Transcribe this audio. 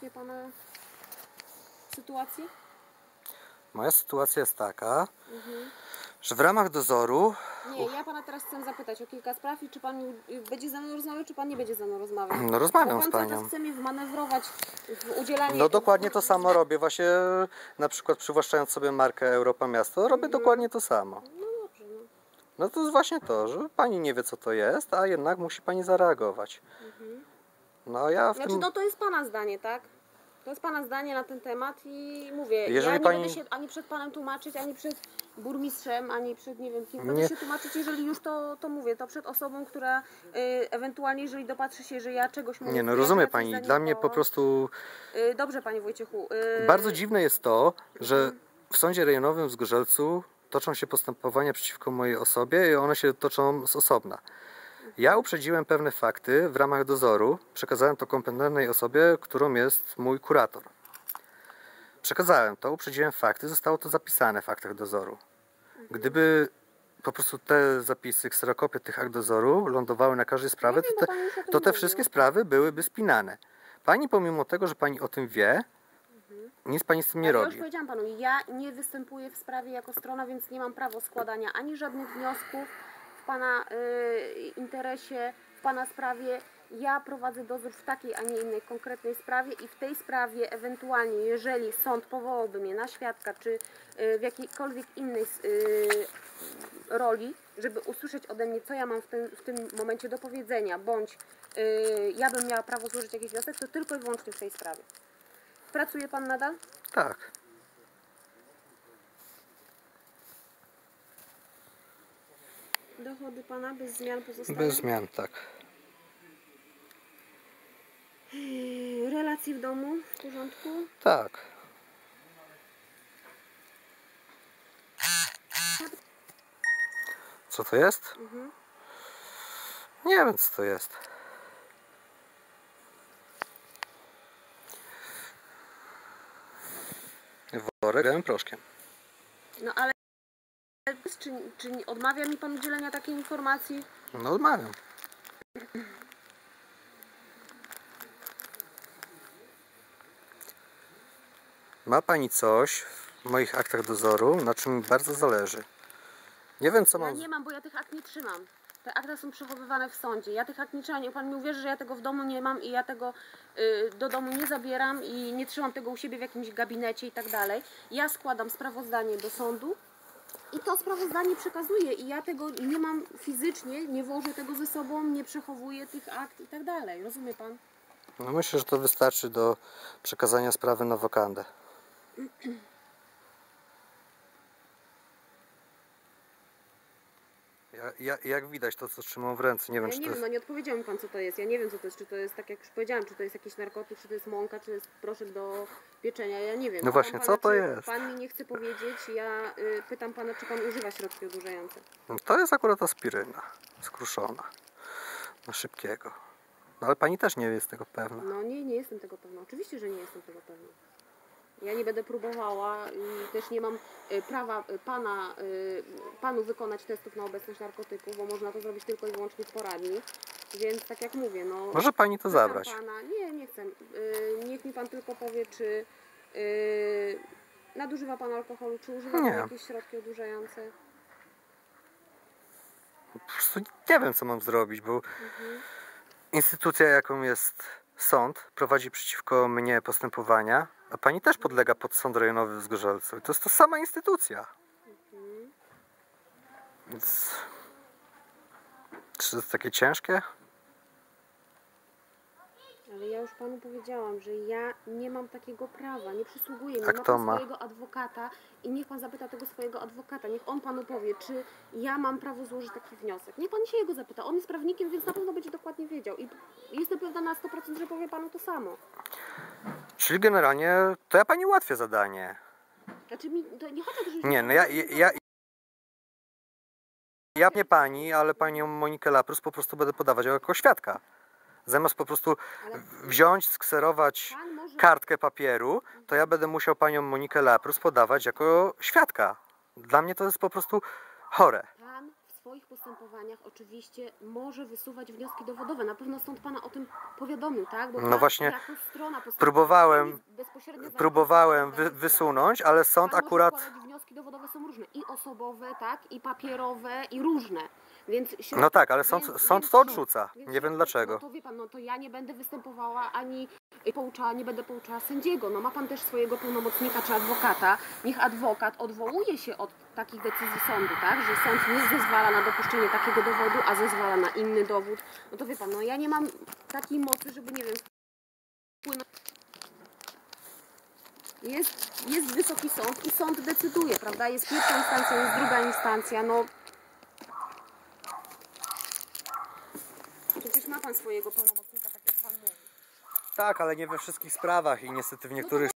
odnośnie pana sytuacji? Moja sytuacja jest taka, że w ramach dozoru... Nie, ja pana teraz chcę zapytać o kilka spraw i czy pan będzie ze mną rozmawiał, czy pan nie będzie ze mną rozmawiał? No rozmawiam pan z panią. cały czas chce mnie wmanewrować w udzielanie... No dokładnie to samo robię. Właśnie na przykład przywłaszczając sobie markę Europa Miasto, robię dokładnie to samo. No dobrze, no. No to jest właśnie to, że pani nie wie co to jest, a jednak musi pani zareagować. No ja w Znaczy, tym... no to jest pana zdanie, tak? To jest pana zdanie na ten temat i mówię, Jeżeli ja nie pani- będę się ani przed panem tłumaczyć, ani przed burmistrzem, ani przed nie wiem kim. Nie. Będę się tłumaczyć, jeżeli już to mówię, to przed osobą, która ewentualnie, jeżeli dopatrzy się, że ja czegoś mówię. Nie no, rozumie pani, dla mnie po prostu Dobrze, panie Wojciechu. bardzo dziwne jest to, że w Sądzie Rejonowym w Zgorzelcu toczą się postępowania przeciwko mojej osobie i one się toczą z osobna. Ja uprzedziłem pewne fakty w ramach dozoru, przekazałem to kompetentnej osobie, którą jest mój kurator. Przekazałem to, uprzedziłem fakty, zostało to zapisane w aktach dozoru. Gdyby po prostu te zapisy, kserokopie tych akt dozoru lądowały na każdej sprawie, wiem, bo pani już o tym to te mówił. wszystkie sprawy byłyby spinane. Pani pomimo tego, że pani o tym wie, nic pani z tym nie Ale ja już robi. powiedziałam panu, ja nie występuję w sprawie jako strona, więc nie mam prawa składania ani żadnych wniosków w pana interesie, w pana sprawie. Ja prowadzę dozór w takiej, a nie innej konkretnej sprawie i w tej sprawie ewentualnie, jeżeli sąd powołałby mnie na świadka, czy w jakiejkolwiek innej roli, żeby usłyszeć ode mnie, co ja mam w tym momencie do powiedzenia, bądź ja bym miała prawo złożyć jakiś wniosek, to tylko i wyłącznie w tej sprawie. Pracuje pan nadal? Tak. Dochody pana bez zmian pozostają? Bez zmian, tak. Relacje w domu w porządku? Tak. Co to jest? Nie wiem co to jest. Worek z proszkiem. No ale czy odmawia mi pan udzielenia takiej informacji? No odmawiam. Ma pani coś w moich aktach dozoru, na czym mi bardzo zależy. Nie wiem co Ja mam... nie mam, bo ja tych akt nie trzymam. Te akta są przechowywane w sądzie. Ja tych akt nie trzymam. Pan mi uwierzy, że ja tego w domu nie mam i ja tego do domu nie zabieram i nie trzymam tego u siebie w jakimś gabinecie i tak dalej. Ja składam sprawozdanie do sądu i to sprawozdanie przekazuję i ja tego nie mam fizycznie, nie wożę tego ze sobą, nie przechowuję tych akt i tak dalej. Rozumie pan? No myślę, że to wystarczy do przekazania sprawy na wokandę. Jak widać to, co trzymam w ręce, nie wiem, Ja czy nie to wiem, jest... no nie odpowiedział mi pan, co to jest. Ja nie wiem, co to jest. Czy to jest, tak jak już powiedziałam, czy to jest jakiś narkotyk, czy to jest mąka, czy to jest proszek do pieczenia. Ja nie wiem. No właśnie, Pytam co to czy jest? Pan mi nie chce powiedzieć. Ja pytam pana, czy pan używa środki odurzające. No, to jest akurat aspiryna, skruszona, na szybkiego. No ale pani też nie jest tego pewna. No nie jestem tego pewna. Oczywiście, że nie jestem tego pewna. Ja nie będę próbowała i też nie mam prawa panu wykonać testów na obecność narkotyków, bo można to zrobić tylko i wyłącznie w poradni. Więc tak jak mówię, no... Może pani to pytam zabrać. Pana, nie chcę. Niech mi pan tylko powie, czy nadużywa pan alkoholu, czy używa pan Nie. jakieś środki odurzające? Po prostu nie wiem, co mam zrobić, bo instytucja, jaką jest sąd, prowadzi przeciwko mnie postępowania, a pani też podlega pod sąd rejonowy w Zgorzelcu. I to jest ta sama instytucja. Więc... Czy to jest takie ciężkie? Ale ja już panu powiedziałam, że ja nie mam takiego prawa, nie przysługuje mi. A Ma kto pan ma? swojego adwokata i niech pan zapyta tego swojego adwokata. Niech on panu powie, czy ja mam prawo złożyć taki wniosek. Niech pan się jego zapyta. On jest prawnikiem, więc na pewno będzie dokładnie wiedział. I jestem pewna na 100%, że powie panu to samo. Czyli generalnie to ja pani ułatwię zadanie. Znaczy mi, to nie chodzi o to, że... Nie, no ja nie pani, ale panią Monikę Laprus po prostu będę podawać jako świadka. Zamiast po prostu wziąć, skserować Pan może... kartkę papieru, to ja będę musiał panią Monikę Laprus podawać jako świadka. Dla mnie to jest po prostu chore. Pan w moich postępowaniach oczywiście może wysuwać wnioski dowodowe. Na pewno sąd pana o tym powiadomił, tak? Bo No właśnie jako strona próbowałem bezpośrednio wysunąć, ale sąd pan akurat... może składać wnioski dowodowe są różne. I osobowe, tak? I papierowe, i różne. Więc No tak, ale sąd to odrzuca. Nie wiem dlaczego. No to wie pan, no to ja nie będę występowała ani nie będę pouczała sędziego. No ma pan też swojego pełnomocnika czy adwokata. Niech adwokat odwołuje się od takich decyzji sądu, tak? Że sąd nie zezwala na dopuszczenie takiego dowodu, a zezwala na inny dowód. No to wie pan, no ja nie mam takiej mocy, żeby, nie wiem, wpłynąć. Jest wysoki sąd i sąd decyduje, prawda? Jest pierwsza instancja, jest druga instancja, no. Przecież ma pan swojego pełnomocnika, tak jak pan mówi. Tak, ale nie we wszystkich sprawach i niestety w niektórych